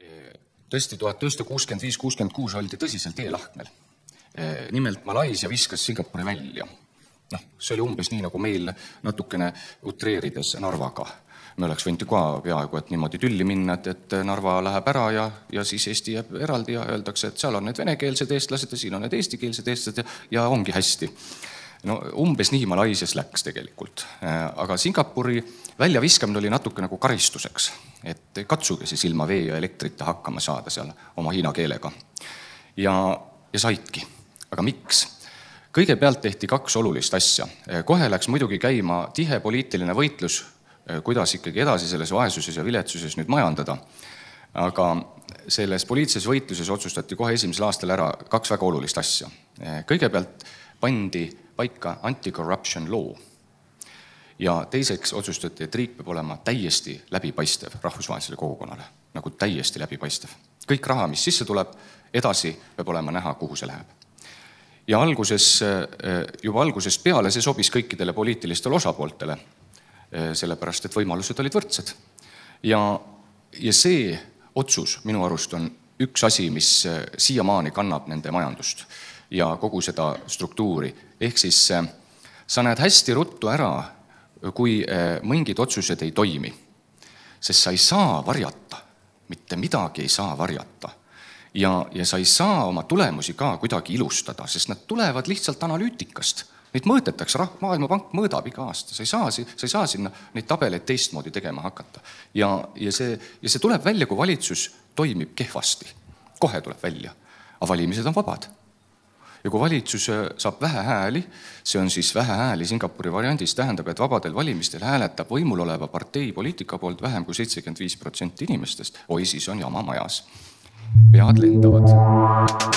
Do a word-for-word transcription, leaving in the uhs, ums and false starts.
Tõesti, tuhat üheksasada kuuskümmend viis kuuskümmend kuus oldi tõsiselt eelahkmel. Nimelt Malaisia viskas Singapuri välja. No, see oli umbes nii, nagu meil natukene utreerides Narvaga. Me oleks võinud ka peaaegu, et niimoodi tülli minna, et Narva läheb ära ja, ja siis Eesti jääb eraldi ja öeldakse, et seal on need venekeelsed eestlased ja siin on need eestikeelsed eestlased ja ongi hästi. No, umbes nii Malaisias läks tegelikult. Aga Singapuri väljaviskamine oli natuke nagu karistuseks, et katsuge siis ilma vee ja elektrita hakkama saada seal oma hiina keelega. Ja, ja saidki. Aga miks? Kõigepealt tehti kaks olulist asja. Kohe läks muidugi käima tihe poliitiline võitlus, kuidas ikkagi edasi selles vaesuses ja viletsuses nüüd majandada. Aga selles poliitilises võitluses otsustati kohe esimesel aastal ära kaks väga olulist asja. Kõigepealt pandi paika anti-corruption law. Ja teiseks otsustati, et riik peab olema täiesti läbipaistev rahvusvahelisele kogukonnale. Nagu täiesti läbipaistev. Kõik raha, mis sisse tuleb, edasi peab olema näha, kuhu see läheb. Ja alguses, juba algusest peale see sobis kõikidele poliitilistele osapooltele, sellepärast, et võimalused olid võrdsed. Ja, ja see otsus minu arust on üks asi, mis siiamaani kannab nende majandust ja kogu seda struktuuri. Ehk siis sa näed hästi ruttu ära, kui mingid otsused ei toimi. Sest sa ei saa varjata, mitte midagi ei saa varjata. Ja, ja sa ei saa oma tulemusi ka kuidagi ilustada, sest nad tulevad lihtsalt analüütikast. Neid mõõtetakse, Maailmapank mõõdab iga aasta. Sa ei saa, sa ei saa sinna neid tabeleid teistmoodi tegema hakata. Ja, ja, see, ja see tuleb välja, kui valitsus toimib kehvasti. Kohe tuleb välja. Aga valimised on vabad. Ja kui valitsus saab vähe hääli, see on siis vähe hääli Singapuri variandis, tähendab, et vabadel valimistel hääletab võimul oleva partei poliitika poolt vähem kui seitsekümmend viis protsenti inimestest. Oi, siis on jama majas. Pead lendavad.